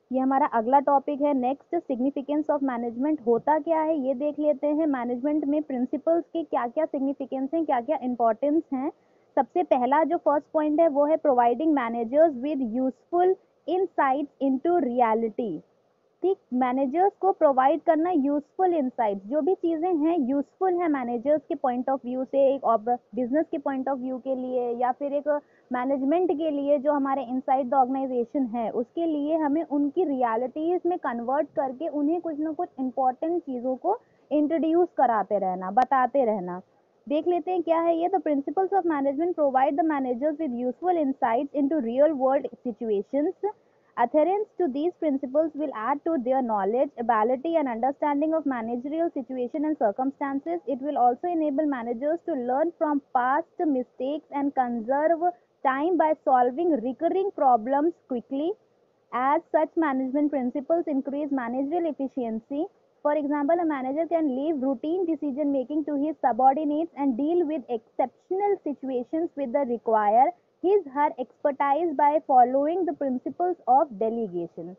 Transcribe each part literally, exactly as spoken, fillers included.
ये हमारा अगला टॉपिक है। नेक्स्ट, सिग्निफिकेंस ऑफ मैनेजमेंट होता क्या है ये देख लेते हैं। मैनेजमेंट में प्रिंसिपल्स के क्या क्या सिग्निफिकेंस हैं, क्या क्या इंपॉर्टेंस हैं। सबसे पहला जो फर्स्ट पॉइंट है वो है providing managers with useful insights into reality. ठीक, मैनेजर्स को प्रोवाइड करना यूजफुल इंसाइट्स, जो भी चीजें हैं यूजफुल है मैनेजर्स के पॉइंट ऑफ व्यू से, एक बिजनेस के पॉइंट ऑफ व्यू के लिए या फिर एक मैनेजमेंट के लिए, जो हमारे इनसाइड द ऑर्गेनाइजेशन है उसके लिए हमें उनकी रियलिटीज में कन्वर्ट करके उन्हें कुछ ना कुछ इंपॉर्टेंट चीजों को इंट्रोड्यूस कराते रहना, बताते रहना। देख लेते हैं क्या है ये। The principles of management provide the managers with useful insights into real world situations. Adherence to these principles will add to their knowledge, ability, and understanding of managerial situation and circumstances. It will also enable managers to learn from past mistakes and conserve time by solving recurring problems quickly. As such, management principles increase managerial efficiency. For example, a manager can leave routine decision making to his subordinates and deal with exceptional situations with the require his her expertise by following the principles of delegation.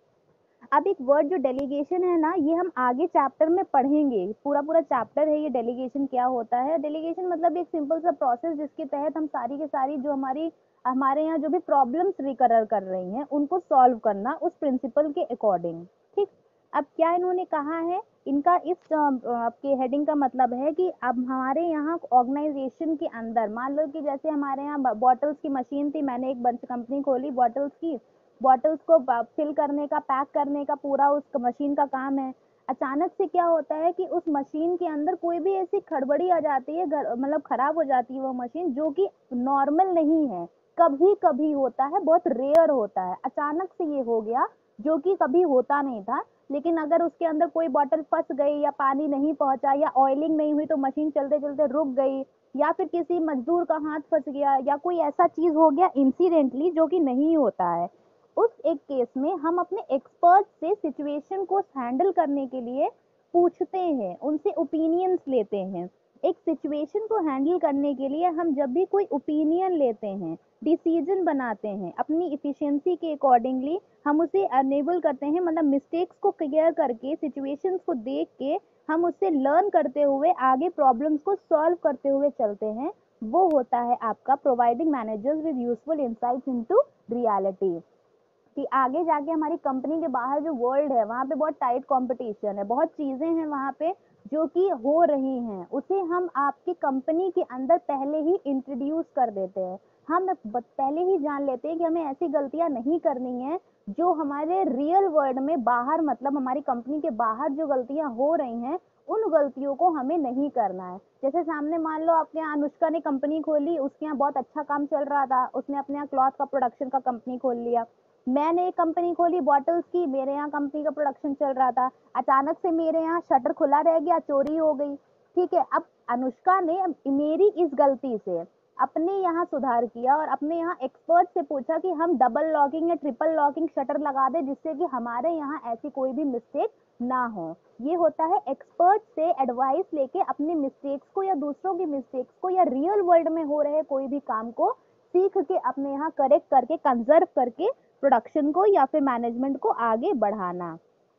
अब एक word जो delegation है ना, ये हम आगे chapter में पढ़ेंगे। पूरा पूरा चैप्टर है ये डेलीगेशन क्या होता है। डेलीगेशन मतलब एक सिंपल सा प्रोसेस जिसके तहत हम सारी के सारी जो हमारी हमारे यहाँ जो भी प्रॉब्लम्स रिकरर कर रही हैं उनको सॉल्व करना उस प्रिंसिपल के अकॉर्डिंग। ठीक, अब क्या इन्होंने कहा है, इनका इस आपके हेडिंग का मतलब है कि अब हमारे यहाँ ऑर्गेनाइजेशन के अंदर मान लो कि जैसे हमारे यहाँ बॉटल्स की मशीन थी, मैंने एक बंच कंपनी खोली बॉटल्स की, बॉटल्स को फिल करने का, पैक करने का पूरा उस मशीन का काम है। अचानक से क्या होता है कि उस मशीन के अंदर कोई भी ऐसी खड़बड़ी आ जाती है, मतलब खराब हो जाती है वो मशीन, जो कि नॉर्मल नहीं है, कभी कभी होता है, बहुत रेयर होता है। अचानक से ये हो गया जो कि कभी होता नहीं था। लेकिन अगर उसके अंदर कोई बॉटल फंस गई या पानी नहीं पहुंचा या ऑयलिंग नहीं हुई तो मशीन चलते चलते रुक गई, या फिर किसी मजदूर का हाथ फंस गया या कोई ऐसा चीज हो गया इंसिडेंटली जो कि नहीं होता है, उस एक केस में हम अपने एक्सपर्ट से सिचुएशन को हैंडल करने के लिए पूछते हैं, उनसे ओपिनियंस लेते हैं। एक सिचुएशन को हैंडल करने के लिए हम जब भी कोई ओपिनियन लेते हैं, डिसीजन बनाते हैं अपनी इफिशियंसी के अकॉर्डिंगली, हम उसे अनेबल करते हैं, मतलब मिस्टेक्स को क्लियर करके, सिचुएशंस को देख के हम उससे लर्न करते हुए आगे प्रॉब्लम्स को सॉल्व करते हुए चलते हैं। वो होता है आपका providing managers with useful insights into reality. कि आगे जाके हमारी कंपनी के बाहर जो वर्ल्ड है वहाँ पे बहुत टाइट कंपटीशन है, बहुत चीजें हैं वहाँ पे जो कि हो रही हैं, उसे हम आपकी कंपनी के अंदर पहले ही इंट्रोड्यूस कर देते हैं। हम पहले ही जान लेते हैं कि हमें ऐसी गलतियां नहीं करनी है जो हमारे रियल वर्ल्ड में बाहर, मतलब हमारी कंपनी के बाहर जो गलतियां हो रही हैं उन गलतियों को हमें नहीं करना है। जैसे सामने मान लो आपके यहाँ अनुष्का ने कंपनी खोली, उसके यहाँ बहुत अच्छा काम चल रहा था, उसने अपने यहाँ क्लॉथ का प्रोडक्शन का कंपनी खोल लिया। मैंने एक कंपनी खोली बॉटल्स की, मेरे यहाँ कंपनी का प्रोडक्शन चल रहा था, अचानक से मेरे यहाँ शटर खुला रह गया, चोरी हो गई। ठीक है, अब अनुष्का ने मेरी इस गलती से अपने यहाँ सुधार किया और अपने यहाँ एक्सपर्ट से पूछा कि हम डबल लॉकिंग या ट्रिपल लॉकिंग शटर लगा दे जिससे कि हमारे यहाँ ऐसी कोई भी मिस्टेक ना हो। ये होता है एक्सपर्ट से एडवाइस लेके अपनी मिस्टेक्स को या दूसरों की मिस्टेक्स को या रियल वर्ल्ड में हो रहे कोई भी काम को सीख के अपने यहाँ करेक्ट करके कंजर्व करके प्रोडक्शन को या फिर मैनेजमेंट को आगे बढ़ाना।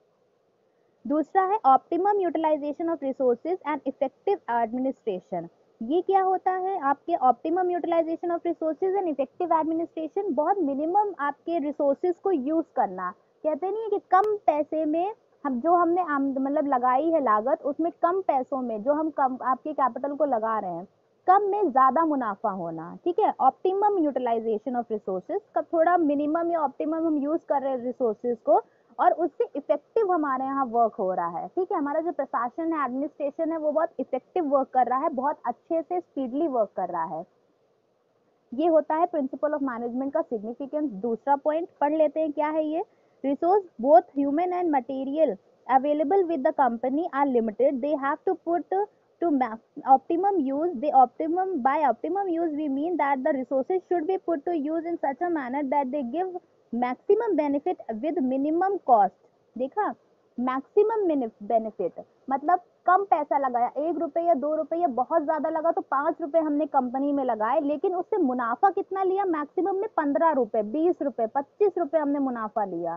दूसरा है optimum utilisation of resources and effective administration. ये क्या होता है आपके optimum utilisation of resources and effective administration, बहुत मिनिमम आपके रिसोर्सेज को यूज करना। कहते नहीं है कि कम पैसे में हम जो हमने मतलब लगाई है लागत, उसमें कम पैसों में जो हम कम आपके कैपिटल को लगा रहे हैं, कम में ज्यादा मुनाफा होना। ठीक है, ऑप्टिमम यूटिलाइजेशन ऑफ रिसोर्सेज का थोड़ा मिनिमम या ऑप्टिमम हम यूज कर रहे हैं रिसोर्सेज को और उससे इफेक्टिव हमारे यहाँ वर्क हो रहा है। ठीक है, हमारा जो प्रशासन है, एडमिनिस्ट्रेशन है, वो बहुत इफेक्टिव वर्क कर रहा है, बहुत अच्छे से स्पीडली वर्क कर रहा है। ये होता है प्रिंसिपल ऑफ मैनेजमेंट का सिग्निफिकेंस। दूसरा पॉइंट पढ़ लेते हैं क्या है ये। Resource both human and material available with the company are limited. They have to put to optimum use. The optimum by optimum use we mean that the resources should be put to use in such a manner that they give maximum benefit with minimum cost. देखा, maximum benefit मतलब कम पैसा लगाया, एक रुपए या दो रुपए या बहुत ज्यादा लगा तो पांच रुपए हमने कंपनी में लगाए, लेकिन उससे मुनाफा कितना लिया, मैक्सिमम में पंद्रह रुपए, बीस रुपए, पच्चीस रुपए हमने मुनाफा लिया।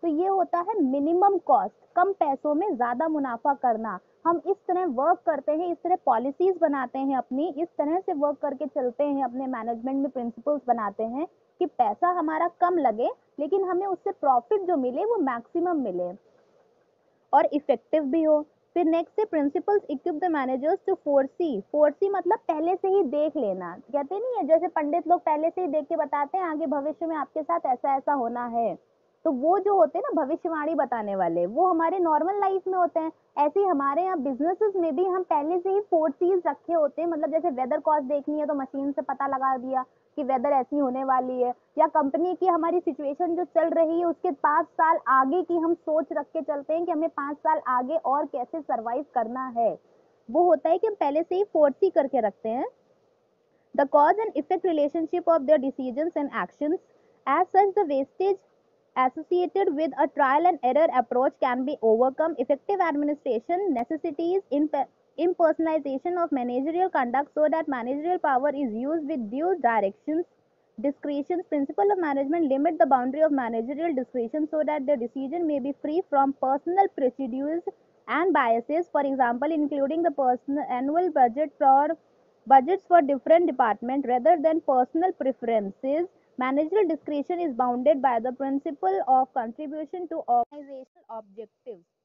तो ये होता है मिनिमम कॉस्ट, कम पैसों में ज़्यादा मुनाफा करना। हम इस तरह वर्क करते हैं, इस तरह पॉलिसीज़ बनाते हैं अपनी, इस तरह से वर्क करके चलते हैं, अपने मैनेजमेंट में प्रिंसिपल्स बनाते हैं कि पैसा हमारा कम लगे लेकिन हमें उससे प्रॉफिट जो मिले वो मैक्सिमम मिले और इफेक्टिव भी हो। फिर नेक्स्ट है principles equip the managers to foresee. Foresee मतलब पहले से ही देख लेना, कहते नहीं है जैसे पंडित लोग पहले से ही देख के बताते हैं आगे भविष्य में आपके साथ ऐसा ऐसा होना है, तो वो जो होते हैं ना भविष्यवाणी बताने वाले, वो हमारे नॉर्मल लाइफ में होते हैं। ऐसे ही हमारे यहाँ बिजनेसेस में भी हम पहले से ही फोरसीज रखे होते हैं, मतलब जैसे वेदर कॉस्ट देखनी है तो मशीन से पता लगा दिया कि वेदर ऐसी होने वाली है, या कंपनी की हमारी सिचुएशन जो चल रही है उसके पाँच साल आगे की हम सोच रख के चलते हैं कि हमें पाँच साल आगे और कैसे सर्वाइव करना है। वो होता है कि हम पहले से ही फोरसी करके रखते हैं। The cause and effect relationship of their decisions and actions, as such the wastage associated with a trial and error approach can be overcome. Effective administration necessities in impersonalization of managerial conduct so that managerial power is used with due directions. Discretion principle of management limit the boundary of managerial discretion so that the decision may be free from personal prejudice and biases. For example, including the personal annual budget for budgets for different departments rather than personal preferences. Managerial discretion is bounded by the principle of contribution to organizational objectives.